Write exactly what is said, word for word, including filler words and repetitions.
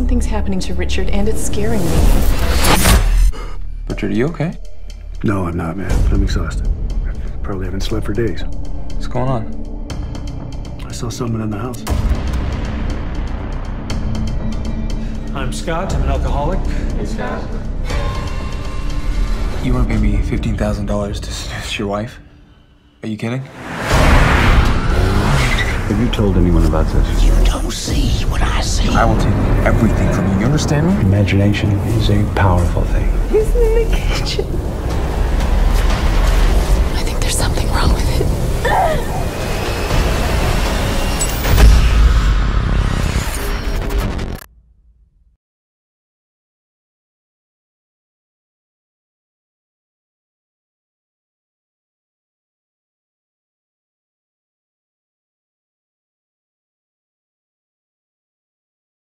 Something's happening to Richard, and it's scaring me. Richard, are you okay? No, I'm not, man. I'm exhausted. Probably haven't slept for days. What's going on? I saw someone in the house. I'm Scott. I'm an alcoholic. Hey, Scott. You want to pay me fifteen thousand dollars to seduce your wife? Are you kidding? Have you told anyone about this? You don't see what I see. I will take everything from you. You understand me? Imagination is a powerful thing. He's in the kitchen.